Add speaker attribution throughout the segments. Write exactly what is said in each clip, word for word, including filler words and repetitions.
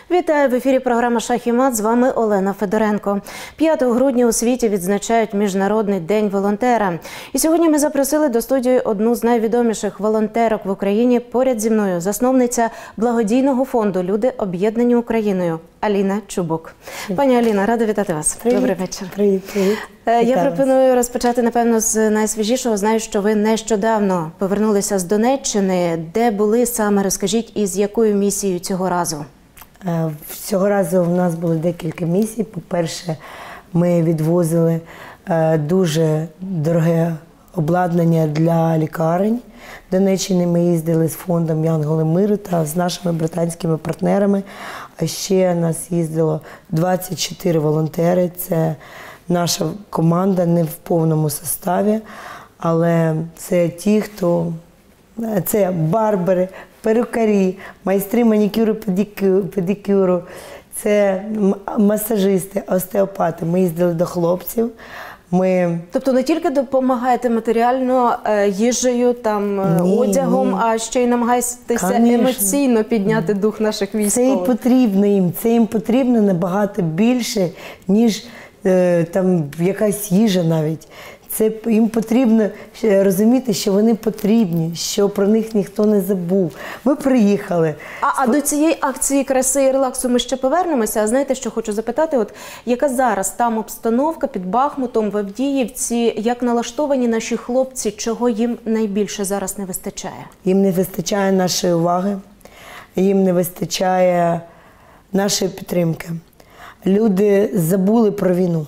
Speaker 1: Вітаю! В ефірі програма «Шах і мат». З вами Олена Федоренко. п'ятого грудня у світі відзначають Міжнародний день волонтера. І сьогодні ми запросили до студії одну з найвідоміших волонтерок в Україні. Поряд зі мною засновниця благодійного фонду «Люди, об'єднані Україною» Аліна Чубук. Пані Аліна, рада вітати вас.
Speaker 2: Привіт.
Speaker 1: Добрий вечір.
Speaker 2: Привіт, привіт.
Speaker 1: Я
Speaker 2: Вітаю
Speaker 1: пропоную
Speaker 2: вас.
Speaker 1: розпочати, напевно, з найсвіжішого. Знаю, що ви нещодавно повернулися з Донеччини. Де були саме? Розкажіть, і з якою місією цього разу?
Speaker 2: Цього разу в нас було декілька місій. По-перше, ми відвозили дуже дороге обладнання для лікарень. В Донеччині ми їздили з фондом «Янголи миру» та з нашими британськими партнерами. А ще нас їздило двадцять чотири волонтери. Це наша команда, не в повному составі, але це ті, хто... Це барбери, перукарі, майстри манікюру, педикюру, це масажисти, остеопати. Ми їздили до хлопців. Ми... Тобто не тільки допомагаєте матеріально, їжею, там, ні, одягом, ні. а ще й намагаєтеся Конечно. емоційно підняти дух наших військових. Це і потрібно їм, це їм потрібно набагато більше, ніж е, там якась їжа навіть. Це їм потрібно розуміти, що вони потрібні, що про них ніхто не забув. Ми приїхали. А, а до цієї акції краси і релаксу ми ще повернемося. А знаєте, що хочу запитати? От яка зараз там обстановка під Бахмутом, в Авдіївці? Як налаштовані наші хлопці? Чого їм найбільше зараз не вистачає? Їм не вистачає нашої уваги, їм не вистачає нашої підтримки. Люди забули про війну.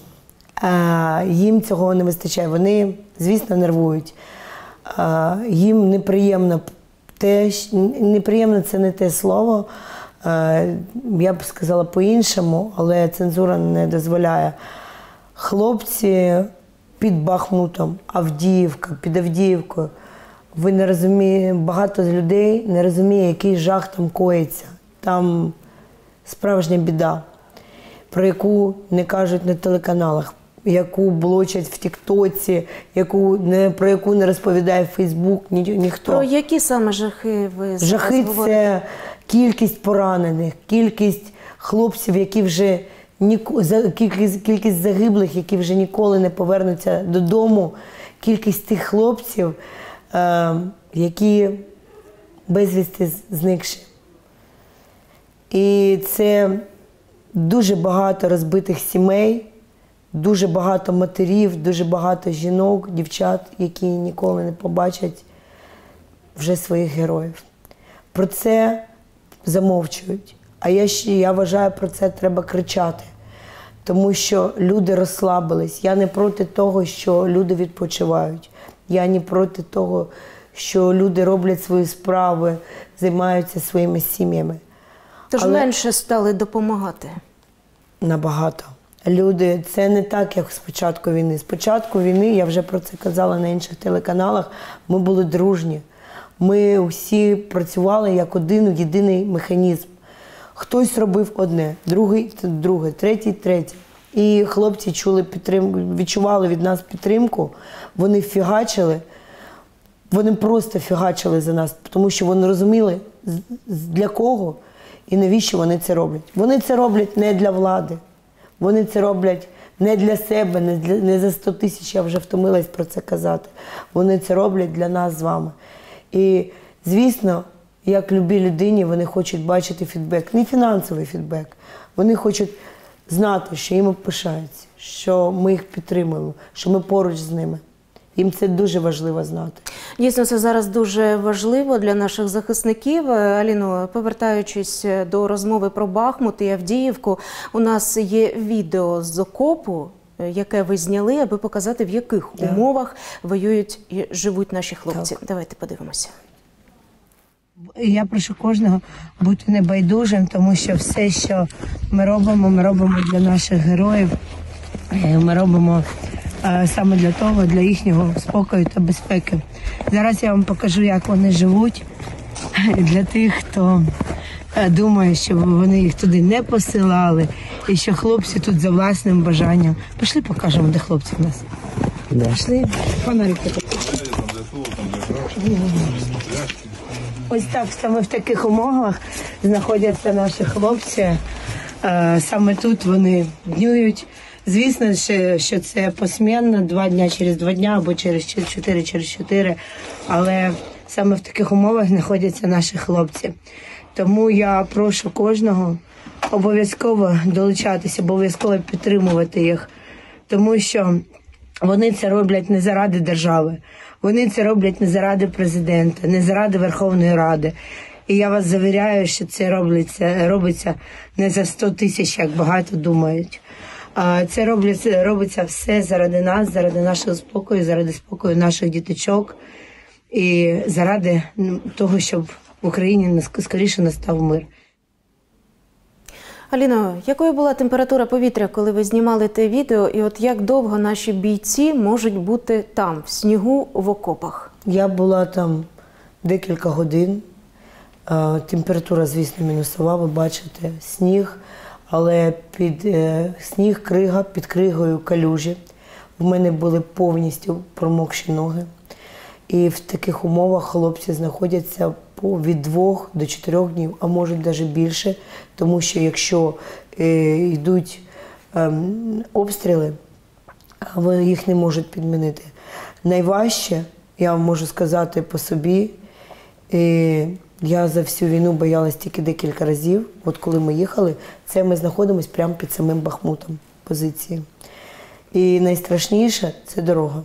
Speaker 2: Їм цього не вистачає. Вони, звісно, нервують. Їм неприємно те, неприємно це не те слово, я б сказала по-іншому, але цензура не дозволяє. Хлопці під Бахмутом, Авдіївка, під Авдіївкою, ви не розумієте, багато людей не розуміє, який жах там коїться. Там справжня біда, про яку не кажуть на телеканалах, яку блочать в Тіктоці, яку не про яку не розповідає Фейсбук, ні, ніхто. Про які саме жахи ви зараз Жахи
Speaker 1: говорите?
Speaker 2: Це кількість поранених, кількість хлопців, які вже ніко... кількість, кількість загиблих, які вже ніколи не повернуться додому, кількість тих хлопців, е... які безвісти зникші. І це дуже багато розбитих сімей, дуже багато матерів, дуже багато жінок, дівчат, які ніколи не побачать вже своїх героїв. Про це замовчують. А я, ще, я вважаю, про це треба кричати. Тому що люди розслабились. Я не проти того, що люди відпочивають. Я не проти того, що люди роблять свої справи, займаються своїми сім'ями. Тож Але... менше стали допомагати? Набагато. Люди, це не так, як з початку війни. З початку війни, я вже про це казала на інших телеканалах, ми були дружні. Ми всі працювали як один єдиний механізм. Хтось робив одне, другий – друге, третій – третє. І хлопці чули підтримку, відчували від нас підтримку, вони фігачили, вони просто фігачили за нас, тому що вони розуміли, для кого і навіщо вони це роблять. Вони це роблять не для влади. Вони це роблять не для себе, не, для, не за сто тисяч, я вже втомилась про це казати. Вони це роблять для нас з вами. І, звісно, як любій людині, вони хочуть бачити фідбек. Не фінансовий фідбек. Вони хочуть знати, що їм пишаються, що ми їх підтримуємо, що ми поруч з ними. Їм це дуже важливо знати. Дійсно, це зараз дуже важливо для наших захисників. Аліно, повертаючись до розмови про Бахмут і Авдіївку, у нас є відео з окопу, яке ви зняли, аби показати, в яких так. умовах воюють і живуть наші хлопці. Так. Давайте подивимося. Я прошу кожного бути небайдужим, тому що все, що ми робимо, ми робимо для наших героїв. Ми робимо саме для того, для їхнього спокою та безпеки. Зараз я вам покажу, як вони живуть. Для тих, хто думає, що вони їх туди не посилали, і що хлопці тут за власним бажанням. Пішли покажемо, де хлопці в нас. Пішли. Фонарик. Ось так, саме в таких умовах знаходяться наші хлопці. Е, Саме тут вони днюють. Звісно, що що це посменно, два дня через два дня або через чотири через чотири. Але саме в таких умовах знаходяться наші хлопці. Тому я прошу кожного обов'язково долучатися, обов'язково підтримувати їх. Тому що вони це роблять не заради держави. Вони це роблять не заради президента, не заради Верховної Ради. І я вас завіряю, що це робиться, робиться не за сто тисяч, як багато думають. А це робиться, робиться все заради нас, заради нашого спокою, заради спокою наших діточок і заради того, щоб в Україні скоріше настав мир.
Speaker 1: Аліно, якою була температура повітря, коли ви знімали те відео? І от як довго наші бійці можуть бути там, в снігу, в окопах?
Speaker 2: Я була там декілька годин. Температура, звісно, мінусова, ви бачите, сніг. Але під е, сніг, крига, під кригою калюжі. В мене були повністю промокші ноги. І в таких умовах хлопці знаходяться по, від двох до чотирьох днів, а можуть навіть більше. Тому що якщо е, йдуть е, обстріли, вони їх не можуть підмінити. Найважче, я вам можу сказати по собі, е, я за всю війну боялась тільки декілька разів. От коли ми їхали, це ми знаходимося прямо під самим Бахмутом, позиції. І найстрашніше – це дорога.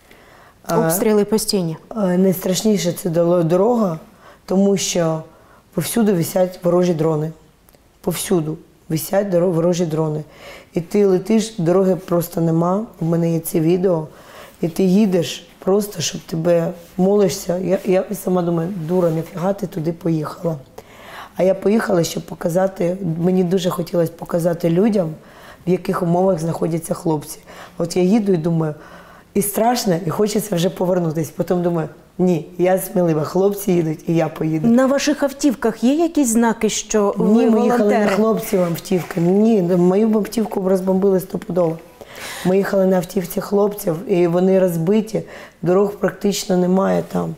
Speaker 1: Обстріли постійні?
Speaker 2: Найстрашніше – це дорога, тому що повсюду висять ворожі дрони. Повсюду висять ворожі дрони. І ти летиш, дороги просто нема, у мене є це відео, і ти їдеш, просто, щоб тебе молишся. Я, я сама думаю, дура, нафіга ти туди поїхала. А я поїхала, щоб показати, мені дуже хотілося показати людям, в яких умовах знаходяться хлопці. От я їду і думаю, і страшно, і хочеться вже повернутися. Потім думаю, ні, я смілива, хлопці їдуть, і я поїду.
Speaker 1: На ваших автівках є якісь знаки, що ви
Speaker 2: волонтери? Ні, ми
Speaker 1: волонтери?
Speaker 2: їхали на хлопців автівки. Ні, мою автівку розбомбили стопудово. Ми їхали на автівці хлопців, і вони розбиті, дорог практично немає там.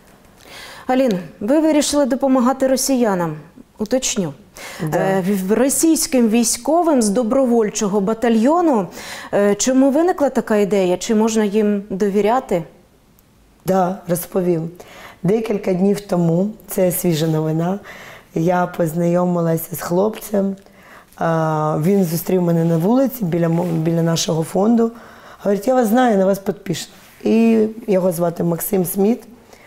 Speaker 1: Аліно, ви вирішили допомагати росіянам. Уточню.
Speaker 2: Да.
Speaker 1: Російським військовим з добровольчого батальйону. Чому виникла така ідея? Чи можна їм довіряти?
Speaker 2: Так, да, розповім. Декілька днів тому, це свіжа новина, я познайомилася з хлопцем. Він зустрів мене на вулиці біля, біля нашого фонду. Говорить, я вас знаю, на вас підписана. І його звати Максим Сміт.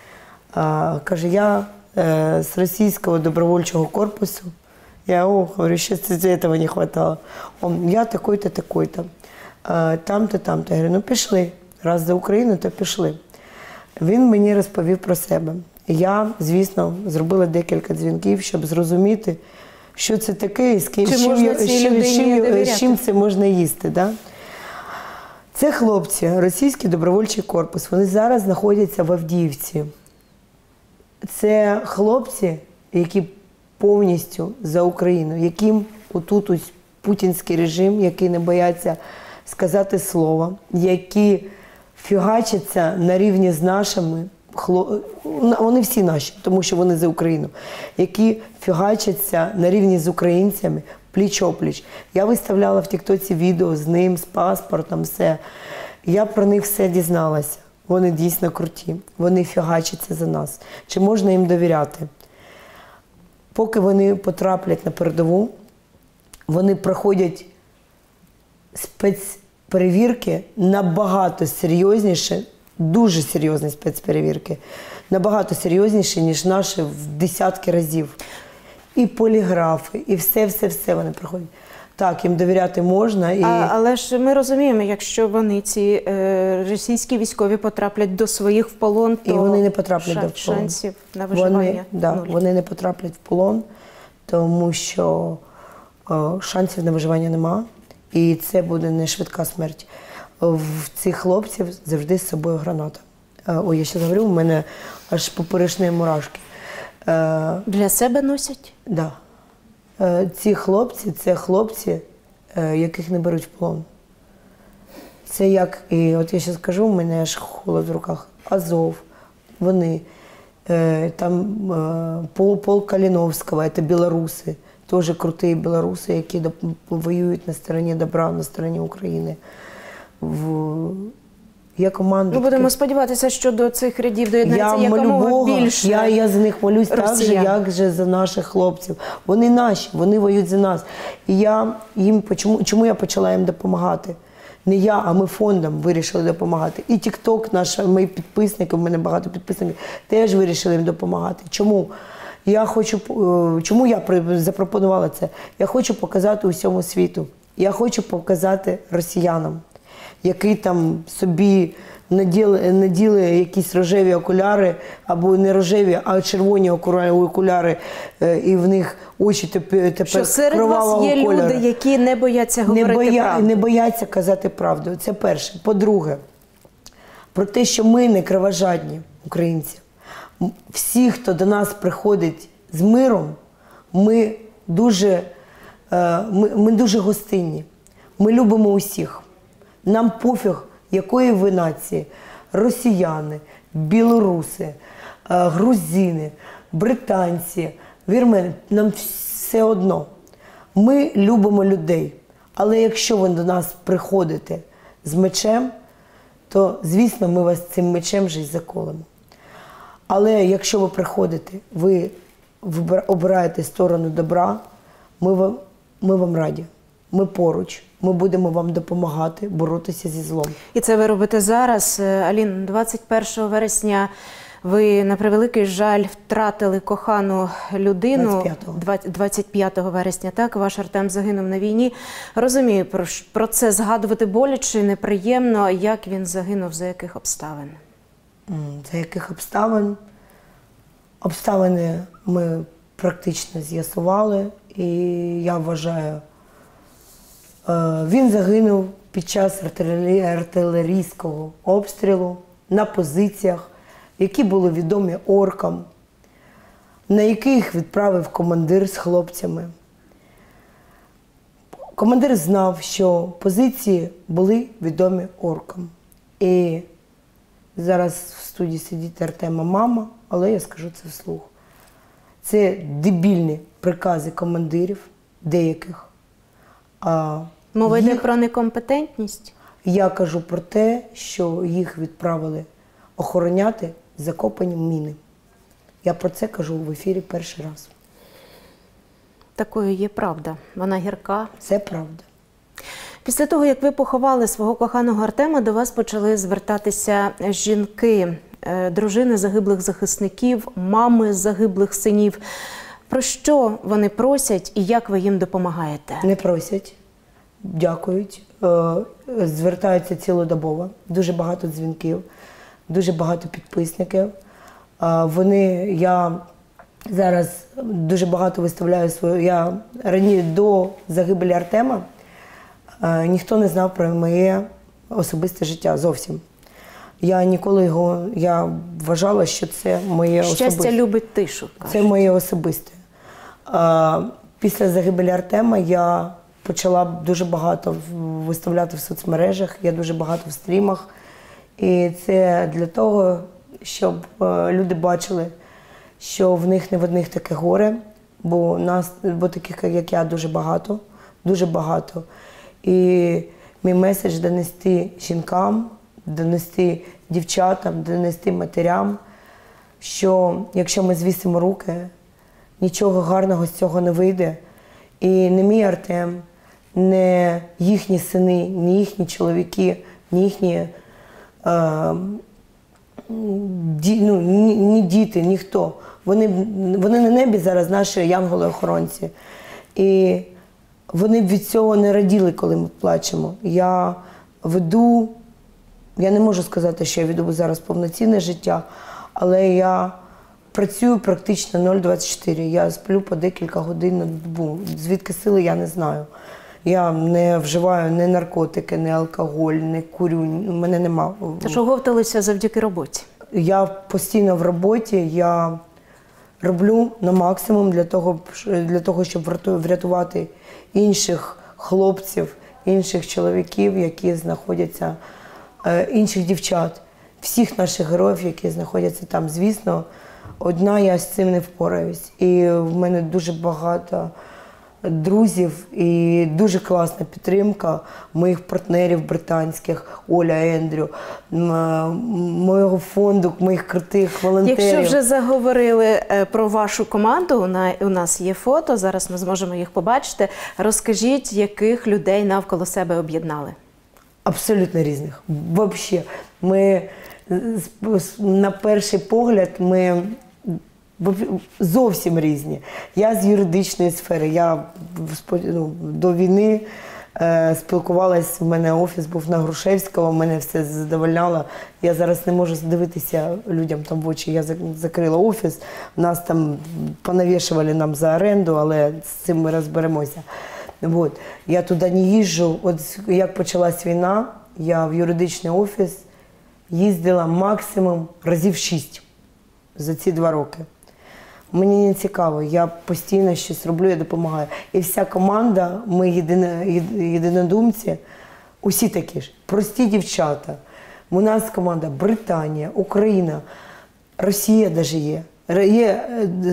Speaker 2: Каже, я з російського добровольчого корпусу. Я о, говорю, що це цього не вистачало. Он, я такой-то, такой-то. Там-то, там-то. Я говорю, ну пішли. Раз за Україну, то пішли. Він мені розповів про себе. Я, звісно, зробила декілька дзвінків, щоб зрозуміти, що це таке і з ким, з чим, з чим, з чим це можна їсти. Да? Це хлопці, російський добровольчий корпус. Вони зараз знаходяться в Авдіївці. Це хлопці, які повністю за Україну, яким отут ось путінський режим, який не бояться сказати слово, які фігачаться на рівні з нашими, вони всі наші, тому що вони за Україну, які фігачаться на рівні з українцями пліч-опліч. Я виставляла в тіктоці відео з ним, з паспортом, все. Я про них все дізналася. Вони дійсно круті, вони фігачаться за нас. Чи можна їм довіряти? Поки вони потраплять на передову, вони проходять спецперевірки набагато серйозніше, дуже серйозні спецперевірки, набагато серйозніші, ніж наші в десятки разів. І поліграфи, і все-все-все вони проходять. Так, їм довіряти можна. І...
Speaker 1: А, але ж ми розуміємо, якщо вони, ці е, російські військові, потраплять до своїх в полон, то
Speaker 2: і вони не потраплять
Speaker 1: шан,
Speaker 2: до полон.
Speaker 1: Шансів на виживання
Speaker 2: вони, да,
Speaker 1: нуль.
Speaker 2: Вони не потраплять в полон, тому що о, шансів на виживання нема. І це буде не швидка смерть. В цих хлопців завжди з собою граната. Ой, я ще говорю, у мене аж поперечні мурашки.
Speaker 1: Для себе носять?
Speaker 2: Так. Да. Ці хлопці, це хлопці, яких не беруть в полон. Це як, і от я ще скажу, у мене аж холод в руках, Азов, вони, Э, Там э, Пол, Пол Калиновского, это белорусы, тоже крутые белорусы, які доп- воюють на стороні добра, на стороні України. В... Є команда.
Speaker 1: Ну, будемо сподіватися, що до цих рядів доєднається
Speaker 2: Я молю
Speaker 1: якомога
Speaker 2: Бога,
Speaker 1: більше.
Speaker 2: я, я за них молюсь так же,
Speaker 1: росіян.
Speaker 2: як же за наших хлопців. Вони наші, вони воюють за нас. І я їм, чому, чому я почала їм допомагати? Не я, а ми фондом вирішили допомагати. І TikTok, наш, мої підписники, у мене багато підписників, теж вирішили їм допомагати. Чому? Я хочу, е, чому я при- запропонувала це? Я хочу показати усьому світу. Я хочу показати росіянам, які там собі наділи, наділи якісь рожеві окуляри, або не рожеві, а червоні окуляри, окуляри, е, і в них очі тепер,
Speaker 1: Що
Speaker 2: тепер
Speaker 1: серед
Speaker 2: кровавого
Speaker 1: вас є
Speaker 2: кольору.
Speaker 1: люди, які не бояться
Speaker 2: Не,
Speaker 1: говорити
Speaker 2: боя,
Speaker 1: правду.
Speaker 2: не бояться казати правду. Це перше. По-друге, про те, що ми не кровожадні українці. М- Всі, хто до нас приходить з миром, ми дуже, е, ми, ми дуже гостинні. Ми любимо усіх. Нам пофіг, якої ви нації. Росіяни, білоруси, е, грузини, британці, вірмени. Нам все одно. Ми любимо людей. Але якщо ви до нас приходите з мечем, то, звісно, ми вас цим мечем вже й заколемо. Але якщо ви приходите, ви вибира- обираєте сторону добра, ми вам, ми вам раді. Ми поруч. Ми будемо вам допомагати боротися зі злом.
Speaker 1: І це ви робите зараз. Е, Алін, двадцять першого вересня ви, на превеликий жаль, втратили кохану людину.
Speaker 2: двадцять п'ятого.
Speaker 1: Два- двадцять п'ятого вересня, так? Ваш Артем загинув на війні. Розумію, про, ш- про це згадувати боляче, неприємно. Як він загинув, за яких обставин?
Speaker 2: М, За яких обставин? Обставини ми практично з'ясували, і я вважаю, е, він загинув під час артилері- артилерійського обстрілу на позиціях, які були відомі оркам, на яких відправив командир з хлопцями. Командир знав, що позиції були відомі оркам. І зараз в студії сидить Артема мама, але я скажу це вслух. Це дебільні прикази командирів деяких. А
Speaker 1: Мова йде
Speaker 2: їх-
Speaker 1: про некомпетентність?
Speaker 2: Я кажу про те, що їх відправили охороняти закопані міни. Я про це кажу в ефірі перший раз.
Speaker 1: Такою є правда. Вона гірка.
Speaker 2: Це правда.
Speaker 1: Після того, як ви поховали свого коханого Артема, до вас почали звертатися жінки, е, дружини загиблих захисників, мами загиблих синів. Про що вони просять і як ви їм допомагаєте?
Speaker 2: Не просять, дякують, е, звертаються цілодобово. Дуже багато дзвінків, дуже багато підписників. Е, Вони, я зараз дуже багато виставляю свою. Я раніше до загибелі Артема е, ніхто не знав про моє особисте життя зовсім. Я ніколи його, я вважала, що це моє
Speaker 1: Щастя
Speaker 2: особисте.
Speaker 1: любить тишу, кажуть.
Speaker 2: Це моє особисте. А, Після загибелі Артема я почала дуже багато виставляти в соцмережах, я дуже багато в стрімах. І це для того, щоб е, люди бачили, що в них не в одних таке горе, бо нас, бо таких, як я, дуже багато, дуже багато. І мій меседж донести жінкам, донести дівчатам, донести матерям, що якщо ми звісимо руки, нічого гарного з цього не вийде. І не мій Артем, не їхні сини, ні їхні чоловіки, ні їхні е, ді, ну, ні, ні діти, ніхто. Вони, вони на небі зараз наші янголи-охоронці. І вони б від цього не раділи, коли ми плачемо. Я веду, я не можу сказати, що я веду зараз повноцінне життя, але я працюю практично нуль двадцять чотири. Я сплю по декілька годин на добу. Звідки сили, я не знаю. Я не вживаю ні наркотики, ні алкоголь, не курю, у мене нема.
Speaker 1: Тож оговталися завдяки роботі.
Speaker 2: Я постійно в роботі, я роблю на максимум для того, для того, щоб врятувати інших хлопців, інших чоловіків, які знаходяться, інших дівчат, всіх наших героїв, які знаходяться там. Звісно, одна я з цим не впораюсь. І в мене дуже багато друзів і дуже класна підтримка моїх партнерів британських, Оля, Ендрю, моєго фонду, моїх крутих волонтерів.
Speaker 1: Якщо вже заговорили про вашу команду, у нас є фото, зараз ми зможемо їх побачити. Розкажіть, яких людей навколо себе об'єднали?
Speaker 2: Абсолютно різних. Взагалі, ми на перший погляд ми зовсім різні. Я з юридичної сфери, я ну, до війни е, спілкувалась, в мене офіс був на Грушевського, мене все задовольняло. Я зараз не можу дивитися людям там в очі, я закрила офіс, нас там понавішували нам за оренду, але з цим ми розберемося. От. Я туди не їжджу, от як почалась війна, я в юридичний офіс їздила максимум разів шість за ці два роки. Мені не цікаво, я постійно щось роблю, я допомагаю. І вся команда, ми єдино, єдинодумці, усі такі ж, прості дівчата. У нас команда Британія, Україна, Росія навіть є. Є,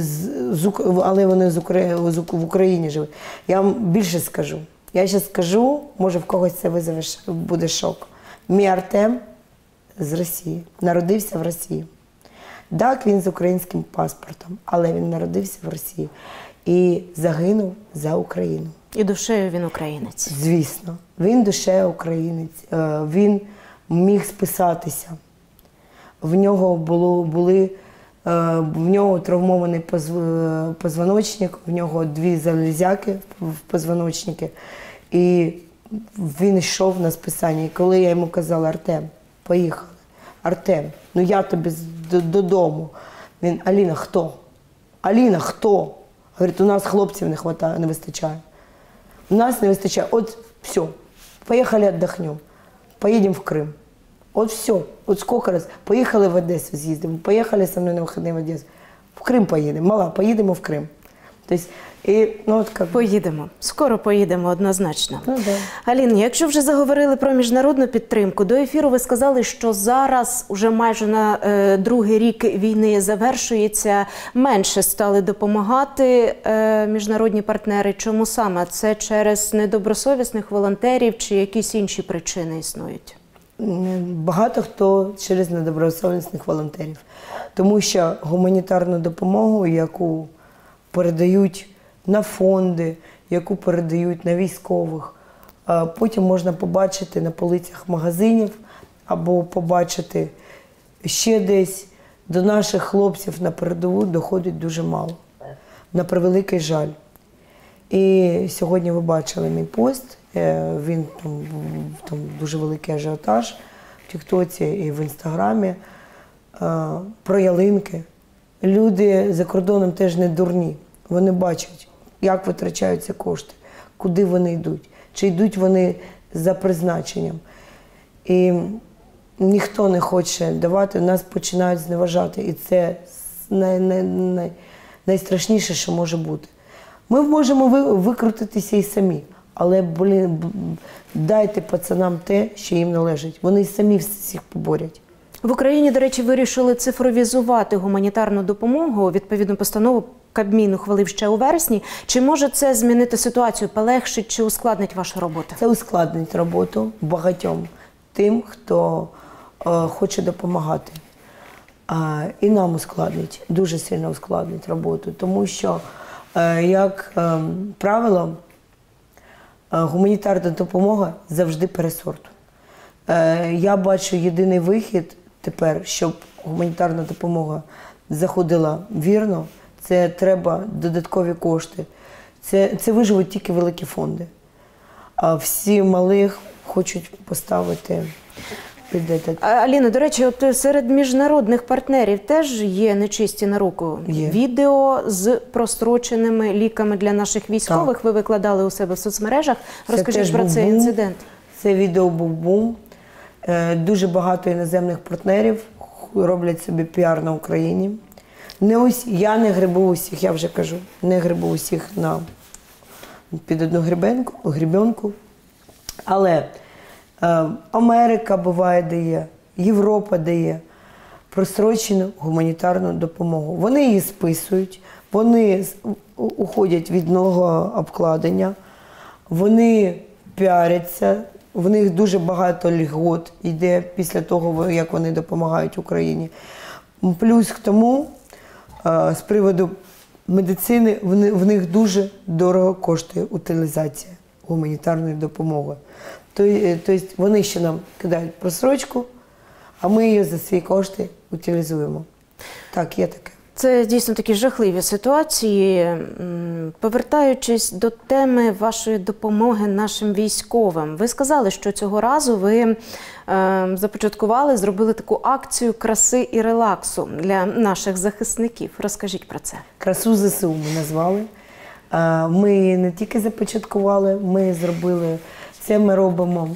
Speaker 2: але вони в Україні живуть. Я вам більше скажу. Я зараз скажу, може в когось це визове, буде шок. Мій Артем з Росії, народився в Росії. Так, він з українським паспортом, але він народився в Росії і загинув за Україну.
Speaker 1: І душею він українець.
Speaker 2: Звісно. Він душею українець. Він міг списатися. В нього було, були, в нього травмований позвоночник, в нього дві залізяки в позвоночнику. І він йшов на списання. І коли я йому казала: Артем, поїхали. Артем, ну я тобі додому. Він: Аліна, хто? Аліна, хто? Говорить, у нас хлопців не хватає, не вистачає. У нас не вистачає. От все, поїхали віддохнемо. Поїдемо в Крим. От все, от скільки раз. Поїхали в Одесу з'їздимо, поїхали зі мною на вихідні в Одесу. В Крим поїдемо, мала, поїдемо в Крим. Тобто, і, ну, от, як...
Speaker 1: Поїдемо. Скоро поїдемо, однозначно.
Speaker 2: Ну, да.
Speaker 1: Алін, якщо вже заговорили про міжнародну підтримку, до ефіру ви сказали, що зараз, уже майже на е, другий рік війни завершується, менше стали допомагати е, міжнародні партнери. Чому саме? Це через недобросовісних волонтерів чи якісь інші причини існують?
Speaker 2: Багато хто через недобросовісних волонтерів. Тому що гуманітарну допомогу, яку передають на фонди, яку передають на військових. Потім можна побачити на полицях магазинів або побачити ще десь. До наших хлопців на передову доходить дуже мало. На превеликий жаль. І сьогодні ви бачили мій пост, він там, там дуже великий ажіотаж в Тіктоці і в Інстаграмі, про ялинки. Люди за кордоном теж не дурні. Вони бачать, як витрачаються кошти, куди вони йдуть, чи йдуть вони за призначенням. І ніхто не хоче давати, нас починають зневажати. І це най, най, най, найстрашніше, що може бути. Ми можемо викрутитися і самі, але, блін, дайте пацанам те, що їм належить. Вони самі всіх поборять.
Speaker 1: В Україні, до речі, вирішили цифровізувати гуманітарну допомогу. Відповідну постанову Кабмін ухвалив ще у вересні. Чи може це змінити ситуацію, полегшить чи ускладнить вашу роботу?
Speaker 2: Це ускладнить роботу багатьом тим, хто е, хоче допомагати. А, і нам ускладнить, дуже сильно ускладнить роботу. Тому що, е, як е, правило, е, гуманітарна допомога завжди пересорту. Е, я бачу єдиний вихід тепер, щоб гуманітарна допомога заходила вірно, це треба додаткові кошти. Це, це виживуть тільки великі фонди. А всі малих хочуть поставити під этот.
Speaker 1: Аліна, до речі, от серед міжнародних партнерів теж є нечисті на руку.
Speaker 2: Є.
Speaker 1: Відео з простроченими ліками для наших військових. Так. Ви викладали у себе в соцмережах.
Speaker 2: Це
Speaker 1: Розкажіть про цей
Speaker 2: бум.
Speaker 1: інцидент.
Speaker 2: Це відео був бум. Дуже багато іноземних партнерів роблять собі піар на Україні. Не усі, я не грибу усіх, я вже кажу, не грибу усіх на, під одну гребенку, гребенку. Але е, Америка буває дає, Європа дає. просрочену гуманітарну допомогу. Вони її списують, вони уходять від нового обкладення, вони піаряться, в них дуже багато льгот йде після того, як вони допомагають Україні. Плюс к тому, з приводу медицини, в них дуже дорого коштує утилізація гуманітарної допомоги. Тобто вони ще нам кидають просрочку, а ми її за свої кошти утилізуємо. Так, є таке.
Speaker 1: Це дійсно такі жахливі ситуації. Повертаючись до теми вашої допомоги нашим військовим, ви сказали, що цього разу ви е, започаткували, зробили таку акцію краси і релаксу для наших захисників. Розкажіть про це.
Speaker 2: Красу ЗСУ ми назвали. Ми не тільки започаткували, ми зробили, це ми робимо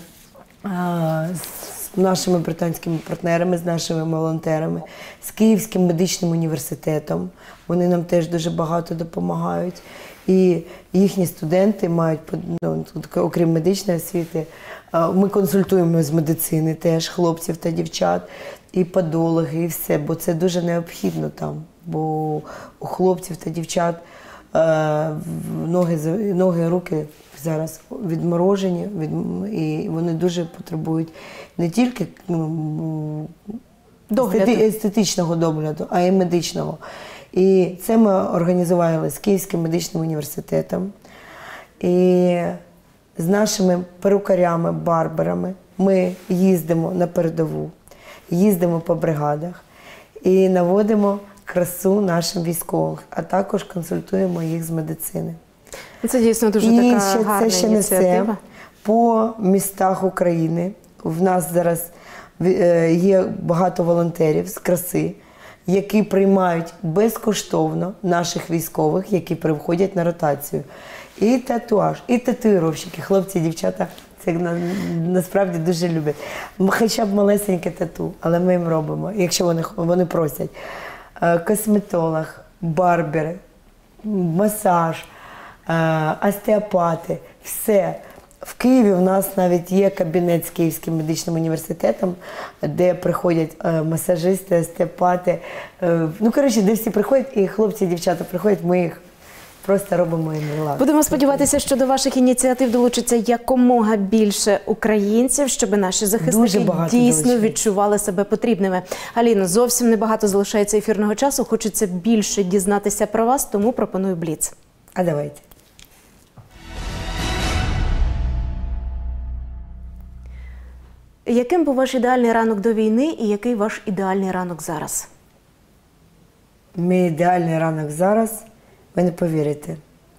Speaker 2: з нашими британськими партнерами, з нашими волонтерами, з Київським медичним університетом. Вони нам теж дуже багато допомагають. І їхні студенти мають, ну, окрім медичної освіти, ми консультуємо з медицини теж хлопців та дівчат, і подологи, і все, бо це дуже необхідно там. Бо у хлопців та дівчат ноги, ноги, руки зараз відморожені, від, і вони дуже потребують не тільки догляду. естетичного догляду, а й медичного. І це ми організували з Київським медичним університетом. І з нашими перукарями, барберами ми їздимо на передову, їздимо по бригадах і наводимо красу нашим військовим, а також консультуємо їх з медицини.
Speaker 1: Це дійсно дуже
Speaker 2: і
Speaker 1: така
Speaker 2: ще,
Speaker 1: гарна
Speaker 2: це ще
Speaker 1: ініціатива.
Speaker 2: Не все. По містах України в нас зараз є багато волонтерів з краси, які приймають безкоштовно наших військових, які приходять на ротацію. І татуаж, і татуїровщики, хлопці і дівчата це на, насправді дуже люблять. Хоча б малесеньке тату, але ми їм робимо, якщо вони, вони просять. Косметолог, барбери, масаж, остеопати, все. В Києві у нас навіть є кабінет з Київським медичним університетом, де приходять масажисти, остеопати. Ну, коротше, де всі приходять, і хлопці і дівчата приходять, ми їх просто робимо їм релакс.
Speaker 1: Будемо сподіватися, що до ваших ініціатив долучиться якомога більше українців, щоб наші захисники дійсно відчували себе потрібними. Аліно, зовсім небагато залишається ефірного часу, хочеться більше дізнатися про вас, тому пропоную бліц.
Speaker 2: А давайте.
Speaker 1: Яким був ваш ідеальний ранок до війни і який ваш ідеальний ранок зараз?
Speaker 2: Мій ідеальний ранок зараз, ви не повірите.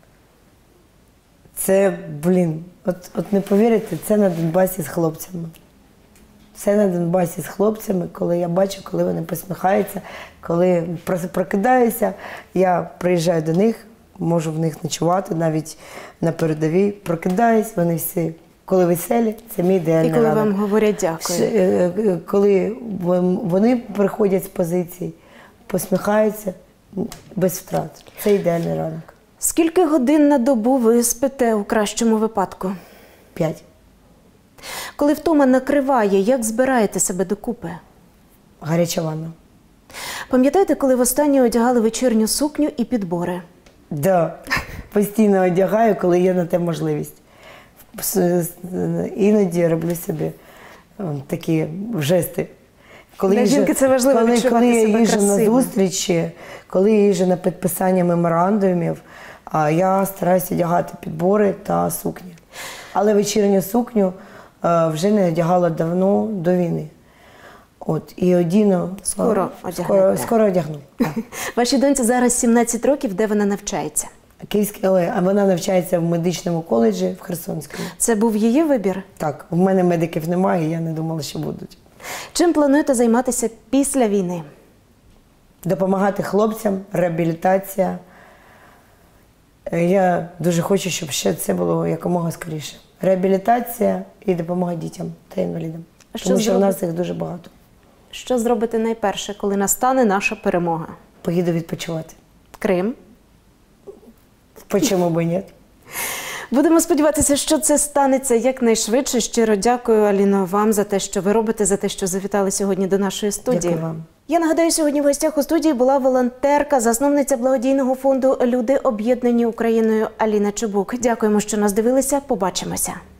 Speaker 2: Це, блін, от, от не повірите, це на Донбасі з хлопцями. Це на Донбасі з хлопцями, коли я бачу, коли вони посміхаються, коли прокидаюся, я приїжджаю до них, можу в них ночувати, навіть на передовій, прокидаюсь, вони всі, коли веселі, це мій ідеальний ранок.
Speaker 1: І коли ранок. Вам говорять дякую.
Speaker 2: Коли вони приходять з позицій, посміхаються, без втрат. Це ідеальний ранок.
Speaker 1: Скільки годин на добу ви спите у кращому випадку?
Speaker 2: П'ять.
Speaker 1: Коли втома накриває, як збираєте себе докупи?
Speaker 2: Гаряча ванна.
Speaker 1: Пам'ятаєте, коли востаннє одягали вечірню сукню і підбори?
Speaker 2: Так, да. Постійно одягаю, коли є на те можливість. Іноді роблю собі такі жести. Коли
Speaker 1: Для жінки це важливо
Speaker 2: коли,
Speaker 1: відчувати
Speaker 2: коли
Speaker 1: себе
Speaker 2: я їжджу на
Speaker 1: красиво.
Speaker 2: зустрічі, коли я їжджу на підписання меморандумів, я стараюся одягати підбори та сукні. Але вечірню сукню вже не одягала давно, до війни. От, і одіну,
Speaker 1: скоро,
Speaker 2: скоро, скоро одягну.
Speaker 1: Вашій доньці зараз сімнадцять років, де вона навчається?
Speaker 2: Київський, але вона навчається в медичному коледжі в Херсонському.
Speaker 1: Це був її вибір?
Speaker 2: Так, в мене медиків немає, я не думала, що будуть.
Speaker 1: Чим плануєте займатися після війни?
Speaker 2: Допомагати хлопцям, реабілітація. Я дуже хочу, щоб ще це було якомога скоріше. Реабілітація і допомога дітям та інвалідам.
Speaker 1: Що
Speaker 2: Тому що
Speaker 1: зробити?
Speaker 2: в нас їх дуже багато.
Speaker 1: Що зробите найперше, коли настане наша перемога?
Speaker 2: Поїду відпочивати.
Speaker 1: Крим?
Speaker 2: Чому б ні?
Speaker 1: Будемо сподіватися, що це станеться якнайшвидше. Щиро дякую, Аліно, вам за те, що ви робите, за те, що завітали сьогодні до нашої студії.
Speaker 2: Дякую вам.
Speaker 1: Я нагадаю, сьогодні в гостях у студії була волонтерка, засновниця благодійного фонду «Люди, об'єднані Україною» Аліна Чубук. Дякуємо, що нас дивилися. Побачимося.